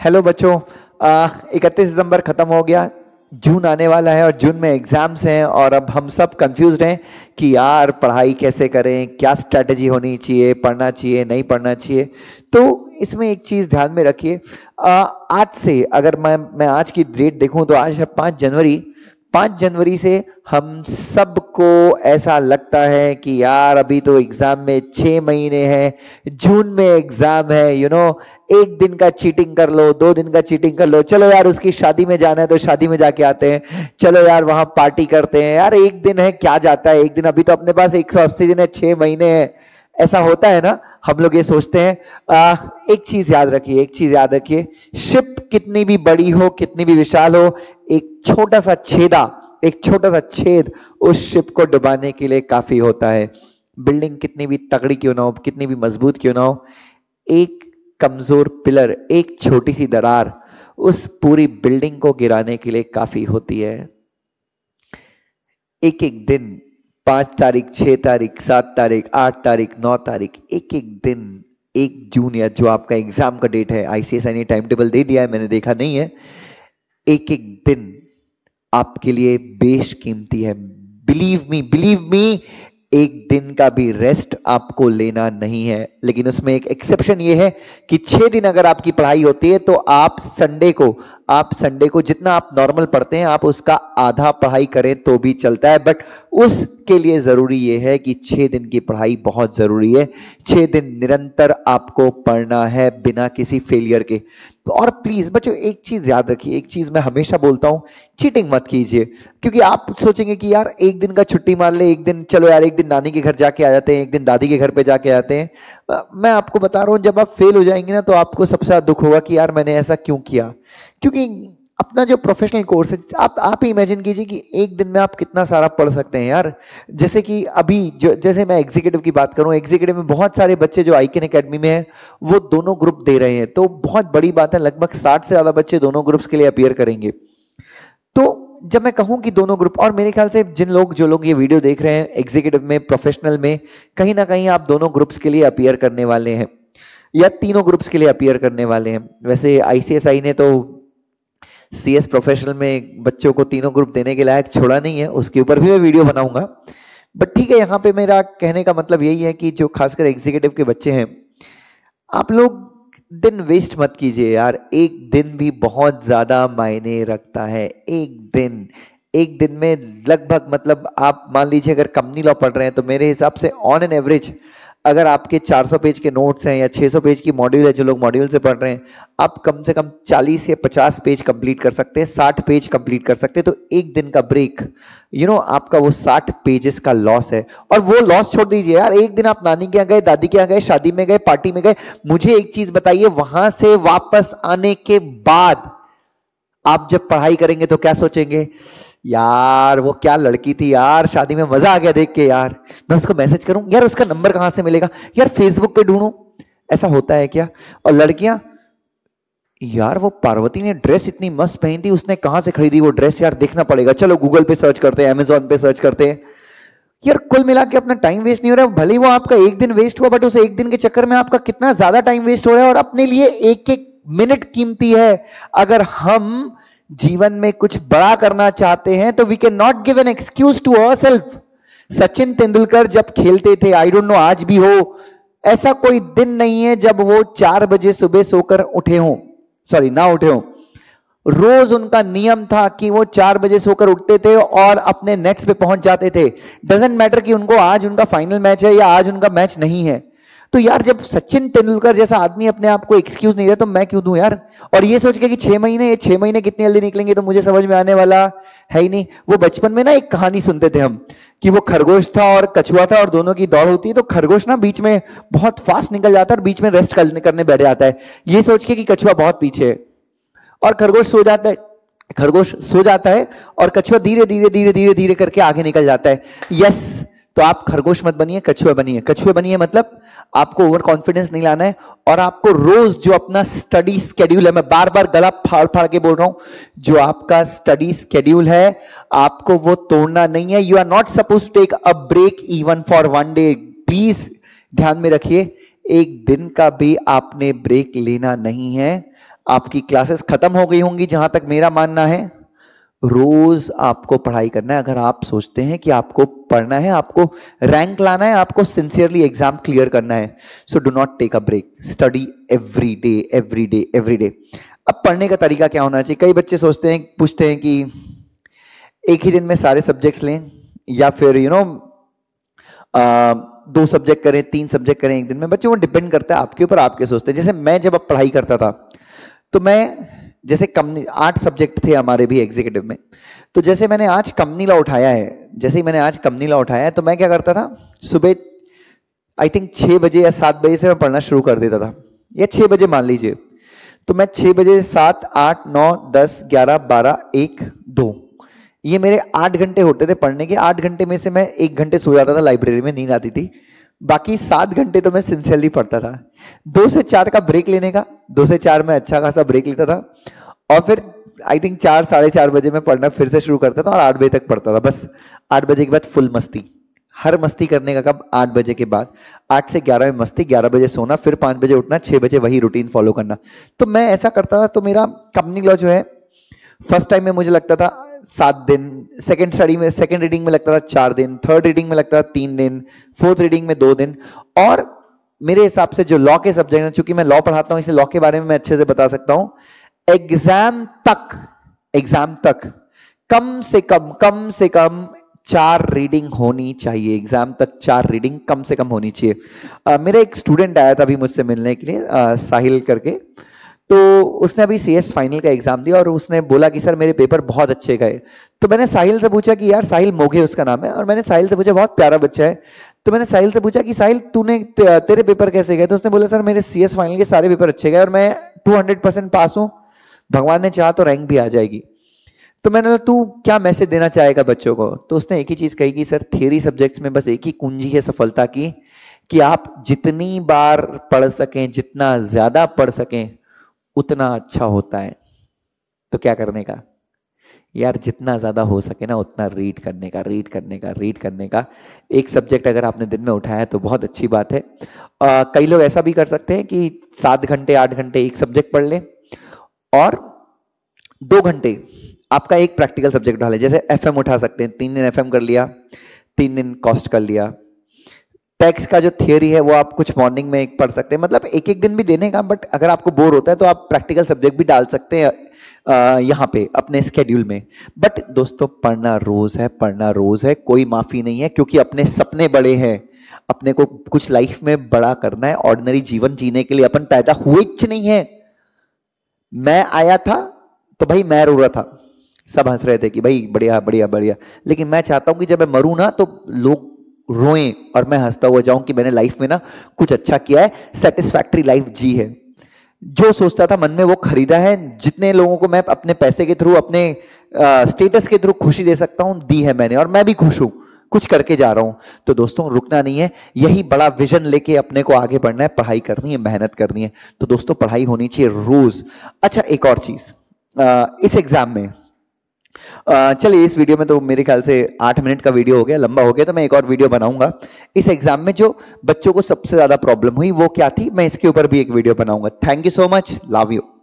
Hello बच्चों। 31 दिसंबर खत्म हो गया, जून आने वाला है और जून में एग्जाम्स हैं और अब हम सब कंफ्यूज्ड हैं कि यार पढ़ाई कैसे करें, क्या स्ट्रैटेजी होनी चाहिए, पढ़ना चाहिए नहीं पढ़ना चाहिए। तो इसमें एक चीज ध्यान में रखिए। आज से अगर मैं आज की डेट देखूं तो आज है 5 जनवरी। 5 जनवरी से हम सबको ऐसा लगता है कि यार अभी तो एग्जाम में 6 महीने हैं, जून में एग्जाम है, एक दिन का चीटिंग कर लो, 2 दिन का चीटिंग कर लो, चलो यार उसकी शादी में जाना है तो शादी में जाके आते हैं, चलो यार वहां पार्टी करते हैं, यार एक दिन है क्या जाता है, एक दिन, अभी तो अपने पास 180 दिन है, 6 महीने है। ऐसा होता है ना, हम लोग ये सोचते हैं। एक चीज याद रखिए, एक चीज याद रखिए, शिप कितनी भी बड़ी हो, कितनी भी विशाल हो, एक छोटा सा छेदा, एक छोटा सा छेद उस शिप को डुबाने के लिए काफी होता है। बिल्डिंग कितनी भी तगड़ी क्यों ना हो, कितनी भी मजबूत क्यों ना हो, एक कमजोर पिलर, एक छोटी सी दरार उस पूरी बिल्डिंग को गिराने के लिए काफी होती है। एक एक दिन, 5 तारीख, 6 तारीख, 7 तारीख, 8 तारीख, 9 तारीख, एक एक दिन, 1 जून या जो आपका एग्जाम का डेट है, आईसीएसआई ने टाइम टेबल दे दिया है, मैंने देखा नहीं है। एक एक दिन आपके लिए बेशकीमती है। बिलीव मी, एक दिन का भी रेस्ट आपको लेना नहीं है। लेकिन उसमें एक एक्सेप्शन ये है कि 6 दिन अगर आपकी पढ़ाई होती है तो आप संडे को जितना आप नॉर्मल पढ़ते हैं आप उसका आधा पढ़ाई करें तो भी चलता है। बट उसके लिए जरूरी ये है कि 6 दिन की पढ़ाई बहुत जरूरी है। 6 दिन निरंतर आपको पढ़ना है बिना किसी फेलियर के। और प्लीज बच्चों एक चीज याद रखिए, एक चीज मैं हमेशा बोलता हूं, चीटिंग मत कीजिए। क्योंकि आप सोचेंगे कि यार एक दिन का छुट्टी मार ले, एक दिन चलो यार एक दिन नानी के घर जाके आ जाते हैं, एक दिन दादी के घर पे जाके आते हैं। मैं आपको बता रहा हूं, जब आप फेल हो जाएंगे ना तो आपको सबसे ज्यादा दुख होगा कि यार मैंने ऐसा क्यों किया। क्योंकि अपना जो प्रोफेशनल कोर्स है, आप ही इमेजिन कीजिए कि एक दिन में आप कितना सारा पढ़ सकते हैं यार। जैसे कि अभी जैसे मैं एग्जीक्यूटिव की बात करूं, एग्जीक्यूटिव में बहुत सारे बच्चे जो आईकेन एकेडमी में है वो दोनों ग्रुप दे रहे हैं, तो बहुत बड़ी बात है, लगभग 60 से ज्यादा बच्चे दोनों ग्रुप्स के लिए अपीयर करेंगे। तो जब मैं कहूं कि दोनों ग्रुप, और मेरे ख्याल से जो लोग ये वीडियो देख रहे हैं एग्जीक्यूटिव में, प्रोफेशनल में, कहीं ना कहीं आप दोनों ग्रुप्स के लिए अपीयर करने वाले हैं या तीनों ग्रुप्स के लिए अपीयर करने वाले हैं। वैसे आईसीएसआई ने तो सीएस प्रोफेशनल में बच्चों को तीनों ग्रुप देने के लायक छोड़ा नहीं है, उसके ऊपर भी मैं वीडियो बनाऊंगा। बट ठीक है, यहां पे मेरा कहने का मतलब यही है कि जो खासकर एग्जीक्यूटिव के बच्चे हैं, आप लोग दिन वेस्ट मत कीजिए यार। एक दिन भी बहुत ज्यादा मायने रखता है। एक दिन में लगभग, मतलब आप मान लीजिए अगर कंपनी लॉ पढ़ रहे हैं तो मेरे हिसाब से ऑन एन एवरेज अगर आपके 400 पेज के नोट्स हैं या 600 पेज की मॉड्यूल है, जो लोग मॉड्यूल से पढ़ रहे हैं, आप कम से कम 40 या 50 पेज कंप्लीट कर सकते हैं, 60 पेज कंप्लीट कर सकते हैं। तो एक दिन का ब्रेक, आपका वो 60 पेजेस का लॉस है। और वो लॉस छोड़ दीजिए यार, एक दिन आप नानी के यहाँ गए, दादी के यहाँ गए, शादी में गए, पार्टी में गए, मुझे एक चीज बताइए, वहां से वापस आने के बाद आप जब पढ़ाई करेंगे तो क्या सोचेंगे, यार वो क्या लड़की थी यार, शादी में मजा आ गया देख के, यार मैं उसको मैसेज करूं, यार उसका नंबर कहां से मिलेगा, यार फेसबुक पे ढूंढूं। ऐसा होता है क्या? और लड़कियां, यार वो पार्वती ने ड्रेस इतनी मस्त पहनी थी, उसने कहां से खरीदी वो ड्रेस, यार देखना पड़ेगा, चलो गूगल पे सर्च करते हैं, अमेजोन पे सर्च करते हैं। यार कुल मिला के अपना टाइम वेस्ट नहीं हो रहा है। भले ही वो आपका एक दिन वेस्ट हुआ, बट उस एक दिन के चक्कर में आपका कितना ज्यादा टाइम वेस्ट हो रहा है। और अपने लिए एक एक मिनट कीमती है। अगर हम जीवन में कुछ बड़ा करना चाहते हैं तो we can not give an excuse to ourself. Sachin Tendulkar जब खेलते थे, आई डोंट नो आज भी हो, ऐसा कोई दिन नहीं है जब वो 4 बजे सुबह सोकर उठे हों, सॉरी ना उठे हों। रोज उनका नियम था कि वो 4 बजे सोकर उठते थे और अपने नेट्स पे पहुंच जाते थे। डजंट मैटर कि उनको आज उनका फाइनल मैच है या आज उनका मैच नहीं है। तो यार जब सचिन तेंदुलकर जैसा आदमी अपने आप को एक्सक्यूज नहीं दे तो मैं क्यों दूं यार। और ये सोच के कि 6 महीने, ये 6 महीने कितनी जल्दी निकलेंगे तो मुझे समझ में आने वाला है ही नहीं। वो बचपन में ना एक कहानी सुनते थे हम कि वो खरगोश था और कछुआ था और दोनों की दौड़ होती है, तो खरगोश ना बीच में बहुत फास्ट निकल जाता है और बीच में रेस्ट करने बैठ जाता है, ये सोच के कि कछुआ बहुत पीछे है। और खरगोश सो जाता है और कछुआ धीरे धीरे करके आगे निकल जाता है। यस, तो आप खरगोश मत बनिए, कछुए बनिए। मतलब आपको ओवर कॉन्फिडेंस नहीं लाना है और आपको रोज जो अपना स्टडी स्केड्यूल है, मैं बार बार गला फाड़ फाड़ के बोल रहा हूं, जो आपका स्टडी स्केड्यूल है आपको वो तोड़ना नहीं है। You are not suppose to take a break even for 1 day. Please ध्यान में रखिए, एक दिन का भी आपने ब्रेक लेना नहीं है। आपकी क्लासेस खत्म हो गई होंगी जहां तक मेरा मानना है। रोज आपको पढ़ाई करना है। अगर आप सोचते हैं कि आपको पढ़ना है, आपको रैंक लाना है, आपको सिंसियरली एग्जाम क्लियर करना है, so do not take a break, study every day every day every day. अब पढ़ने का तरीका क्या होना चाहिए? कई बच्चे सोचते हैं, पूछते हैं कि एक ही दिन में सारे सब्जेक्ट्स लें या फिर 2 सब्जेक्ट करें, 3 सब्जेक्ट करें एक दिन में। बच्चों को डिपेंड करता है आपके ऊपर, आपके सोचते हैं। जैसे मैं जब अब पढ़ाई करता था तो मैं जैसे कंपनी 8 सब्जेक्ट थे हमारे भी एग्जीक्यूटिव में, तो जैसे मैंने आज कंपनी लॉ उठाया है, जैसे ही मैंने आज कंपनी लॉ उठाया है तो मैं क्या करता था, सुबह आई थिंक 6 बजे या 7 बजे से मैं पढ़ना शुरू कर देता था, या 6 बजे मान लीजिए। तो मैं 6 बजे 7 8 9 10 11 12 1 2 ये मेरे 8 घंटे होते थे पढ़ने के। 8 घंटे में से मैं 1 घंटे सो जाता था, लाइब्रेरी में नींद आती थी। बाकी 7 घंटे तो मैं सिंसियरली पढ़ता था। 2 से 4 का ब्रेक लेने का, 2 से 4 में अच्छा खासा ब्रेक लेता था, और फिर आई थिंक 4 साढ़े 4 बजे में पढ़ना फिर से शुरू करता था और 8 बजे तक पढ़ता था। बस 8 बजे के बाद फुल मस्ती। हर मस्ती करने का कब? 8 बजे के बाद। 8 से 11 में मस्ती, 11 बजे सोना, फिर 5 बजे उठना, 6 बजे वही रूटीन फॉलो करना। तो मैं ऐसा करता था। तो मेरा कंपनी लॉ जो है, फर्स्ट टाइम में मुझे लगता था 7 दिन, सेकंड रीडिंग में लगता था 4 दिन, थर्ड रीडिंग में लगता था 3 दिन, फोर्थ रीडिंग में 2 दिन। और मेरे हिसाब से जो लॉ के सब्जेक्ट हैं, चूंकि मैं लॉ पढ़ाता हूं इसलिए लॉ के बारे में मैं अच्छे से बता सकता हूं, एग्जाम तक कम से कम 4 रीडिंग होनी चाहिए। एग्जाम तक 4 रीडिंग कम से कम होनी चाहिए। मेरा एक स्टूडेंट आया था अभी मुझसे मिलने के लिए, साहिल करके, तो उसने अभी CS फाइनल का एग्जाम दिया और उसने बोला कि सर मेरे पेपर बहुत अच्छे गए। तो मैंने साहिल से पूछा कि यार, साहिल मोघे उसका नाम है, और मैंने साहिल से पूछा, बहुत प्यारा बच्चा है, तो मैंने साहिल से पूछा कि साहिल तेरे पेपर कैसे गए? तो उसने बोला सर मेरे CS फाइनल के सारे पेपर अच्छे गए और मैं 200% पास हूं, भगवान ने चाहा तो रैंक भी आ जाएगी। तो मैंने बोला तू क्या मैसेज देना चाहेगा बच्चों को? तो उसने एक ही चीज कही कि सर थियरी सब्जेक्ट्स में बस एक ही कुंजी है सफलता की, कि आप जितनी बार पढ़ सकें, जितना ज्यादा पढ़ सकें उतना अच्छा होता है। तो क्या करने का यार, जितना ज्यादा हो सके ना उतना रीड करने का। एक सब्जेक्ट अगर आपने दिन में उठाया है तो बहुत अच्छी बात है। कई लोग ऐसा भी कर सकते हैं कि 7 घंटे 8 घंटे एक सब्जेक्ट पढ़ लें और 2 घंटे आपका एक प्रैक्टिकल सब्जेक्ट उठा ले। जैसे FM उठा सकते हैं, 3 दिन FM कर लिया, 3 दिन कॉस्ट कर लिया। टैक्स का जो थियरी है वो आप कुछ मॉर्निंग में एक पढ़ सकते हैं, मतलब एक एक दिन भी देने का। बट अगर आपको बोर होता है तो आप प्रैक्टिकल सब्जेक्ट भी डाल सकते हैं यहाँ पे अपने स्केड्यूल में। बट दोस्तों पढ़ना रोज है, कोई माफी नहीं है, क्योंकि अपने सपने बड़े हैं, अपने को कुछ लाइफ में बड़ा करना है। ऑर्डिनरी जीवन जीने के लिए अपन पैदा हुए नहीं है। मैं आया था तो भाई मैं रो रहा था, सब हंस रहे थे कि भाई बढ़िया बढ़िया बढ़िया, लेकिन मैं चाहता हूं कि जब मैं मरूं ना तो लोग रोएं और मैं हंसता हुआ जाऊं कि मैंने लाइफ में ना कुछ अच्छा किया है, सेटिस्फैक्टरी लाइफ जी है। जो सोचता था मन में वो खरीदा है। जितने लोगों को मैं अपने पैसे के थ्रू, अपने स्टेटस के थ्रू खुशी दे सकता हूं दी है मैंने, और मैं भी खुश हूं, कुछ करके जा रहा हूं। तो दोस्तों रुकना नहीं है, यही बड़ा विजन लेके अपने को आगे बढ़ना है, पढ़ाई करनी है, मेहनत करनी है। तो दोस्तों पढ़ाई होनी चाहिए रोज। अच्छा एक और चीज, इस एग्जाम में चलिए, इस वीडियो में तो मेरे ख्याल से 8 मिनट का वीडियो हो गया, लंबा हो गया, तो मैं एक और वीडियो बनाऊंगा। इस एग्जाम में जो बच्चों को सबसे ज्यादा प्रॉब्लम हुई वो क्या थी, मैं इसके ऊपर भी एक वीडियो बनाऊंगा। Thank you so much, love you.